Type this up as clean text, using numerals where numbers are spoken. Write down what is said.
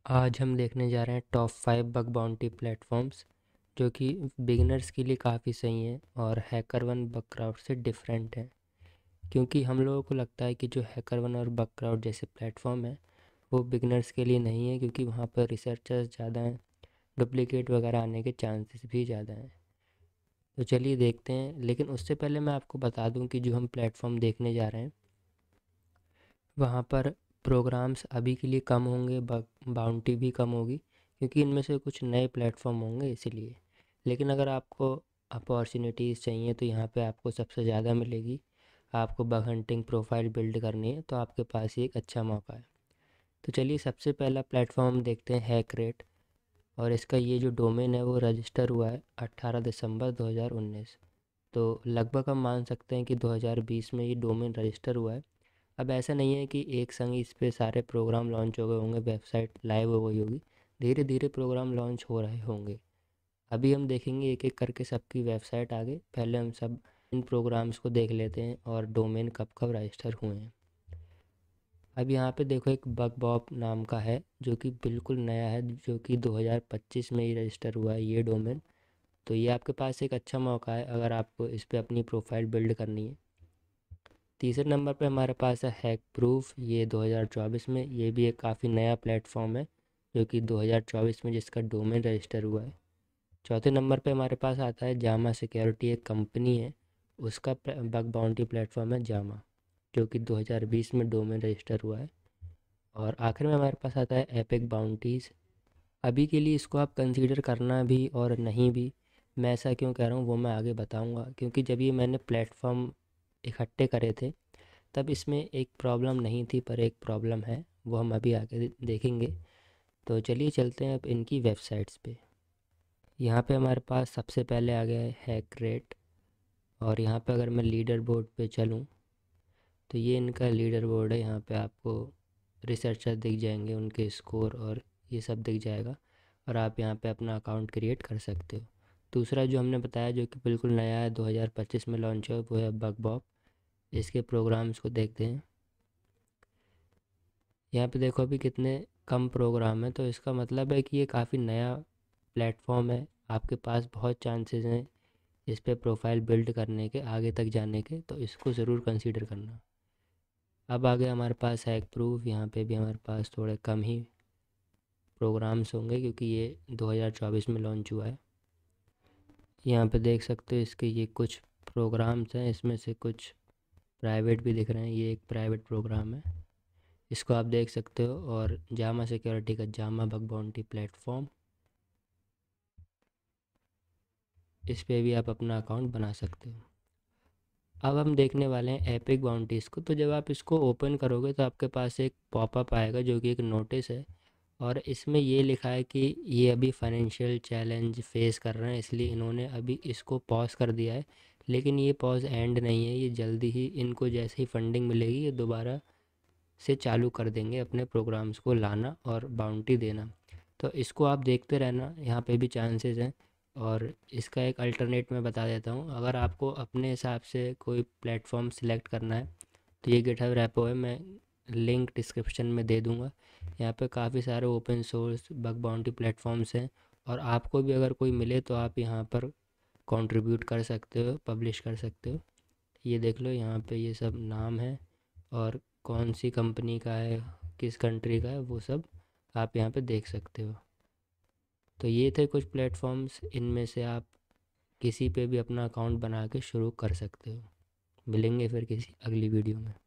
आज हम देखने जा रहे हैं टॉप 5 बग बाउंटी प्लेटफॉर्म्स जो कि बिगिनर्स के लिए काफ़ी सही हैं और हैकर1 बग क्राउड से डिफरेंट हैं। क्योंकि हम लोगों को लगता है कि जो हैकर1 और बग क्राउड जैसे प्लेटफॉर्म है वो बिगिनर्स के लिए नहीं है, क्योंकि वहाँ पर रिसर्चर्स ज़्यादा हैं, डुप्लीकेट वगैरह आने के चांसेस भी ज़्यादा हैं। तो चलिए देखते हैं, लेकिन उससे पहले मैं आपको बता दूं कि जो हम प्लेटफॉर्म देखने जा रहे हैं वहाँ पर प्रोग्राम्स अभी के लिए कम होंगे, बाउंटी भी कम होगी, क्योंकि इनमें से कुछ नए प्लेटफॉर्म होंगे इसीलिए। लेकिन अगर आपको अपॉर्चुनिटीज़ चाहिए तो यहाँ पे आपको सबसे ज़्यादा मिलेगी। आपको बग हंटिंग प्रोफाइल बिल्ड करनी है तो आपके पास ये एक अच्छा मौका है। तो चलिए सबसे पहला प्लेटफॉर्म देखते हैं, हैकरेट। और इसका ये जो डोमेन है वो रजिस्टर हुआ है 18 दिसंबर 2019। तो लगभग हम मान सकते हैं कि 2020 में ये डोमेन रजिस्टर हुआ है। अब ऐसा नहीं है कि एक संग इस पे सारे प्रोग्राम लॉन्च हो गए होंगे, वेबसाइट लाइव हो गई होगी। धीरे धीरे प्रोग्राम लॉन्च हो रहे होंगे। अभी हम देखेंगे एक एक करके सबकी वेबसाइट आगे। पहले हम सब इन प्रोग्राम्स को देख लेते हैं और डोमेन कब कब रजिस्टर हुए हैं। अब यहाँ पे देखो एक बग बॉप नाम का है जो कि बिल्कुल नया है, जो कि 2025 में ही रजिस्टर हुआ है ये डोमेन। तो ये आपके पास एक अच्छा मौका है अगर आपको इस पर अपनी प्रोफाइल बिल्ड करनी है। तीसरे नंबर पे हमारे पास है हैक प्रूफ, ये 2024 में, ये भी एक काफ़ी नया प्लेटफॉर्म है जो कि 2024 में जिसका डोमेन रजिस्टर हुआ है। चौथे नंबर पे हमारे पास आता है जामा सिक्योरिटी, एक कंपनी है, उसका बग बाउंटी प्लेटफॉर्म है जामा, जो कि 2020 में डोमेन रजिस्टर हुआ है। और आखिर में हमारे पास आता है एपिक बाउंटीज़। अभी के लिए इसको आप कंसीडर करना भी और नहीं भी, मैं ऐसा क्यों कह रहा हूँ वो मैं आगे बताऊँगा। क्योंकि जब ये मैंने प्लेटफॉर्म इकट्ठे करे थे तब इसमें एक प्रॉब्लम नहीं थी, पर एक प्रॉब्लम है, वो हम अभी आगे देखेंगे। तो चलिए चलते हैं अब इनकी वेबसाइट्स पे। यहाँ पे हमारे पास सबसे पहले आ गया है हैकरेट। और यहाँ पे अगर मैं लीडर बोर्ड पे चलूँ तो ये इनका लीडर बोर्ड है। यहाँ पे आपको रिसर्चर दिख जाएंगे, उनके स्कोर और ये सब दिख जाएगा, और आप यहाँ पे अपना अकाउंट क्रिएट कर सकते हो। दूसरा जो हमने बताया जो कि बिल्कुल नया है, 2025 में लॉन्च हुआ, वो है बग बॉप। इसके प्रोग्राम्स को देखते हैं। यहाँ पे देखो अभी कितने कम प्रोग्राम है, तो इसका मतलब है कि ये काफ़ी नया प्लेटफॉर्म है। आपके पास बहुत चांसेस हैं इस पे प्रोफाइल बिल्ड करने के, आगे तक जाने के, तो इसको ज़रूर कंसीडर करना। अब आगे हमारे पास हैक प्रूफ, यहाँ पे भी हमारे पास थोड़े कम ही प्रोग्राम्स होंगे क्योंकि ये 2024 में लॉन्च हुआ है। यहाँ पे देख सकते हो इसके ये कुछ प्रोग्राम्स हैं, इसमें से कुछ प्राइवेट भी दिख रहे हैं। ये एक प्राइवेट प्रोग्राम है, इसको आप देख सकते हो। और जामा सिक्योरिटी का जामा बग बाउंटी प्लेटफॉर्म, इस पे भी आप अपना अकाउंट बना सकते हो। अब हम देखने वाले हैं एपिक बाउंटीज़ को। तो जब आप इसको ओपन करोगे तो आपके पास एक पॉपअप आएगा जो कि एक नोटिस है, और इसमें ये लिखा है कि ये अभी फाइनेंशियल चैलेंज फेस कर रहे हैं, इसलिए इन्होंने अभी इसको पॉज कर दिया है। लेकिन ये पॉज एंड नहीं है, ये जल्दी ही, इनको जैसे ही फंडिंग मिलेगी ये दोबारा से चालू कर देंगे अपने प्रोग्राम्स को लाना और बाउंटी देना। तो इसको आप देखते रहना, यहाँ पे भी चांसेस हैं। और इसका एक अल्टरनेट मैं बता देता हूँ, अगर आपको अपने हिसाब से कोई प्लेटफॉर्म सिलेक्ट करना है तो ये गिटहब रेपो है, मैं लिंक डिस्क्रिप्शन में दे दूँगा। यहाँ पे काफ़ी सारे open source bug bounty platforms हैं, और आपको भी अगर कोई मिले तो आप यहाँ पर कंट्रीब्यूट कर सकते हो, पब्लिश कर सकते हो। ये देख लो, यहाँ पे ये सब नाम है और कौन सी कंपनी का है, किस कंट्री का है, वो सब आप यहाँ पे देख सकते हो। तो ये थे कुछ प्लेटफॉर्म्स, इनमें से आप किसी पे भी अपना अकाउंट बना के शुरू कर सकते हो। मिलेंगे फिर किसी अगली वीडियो में।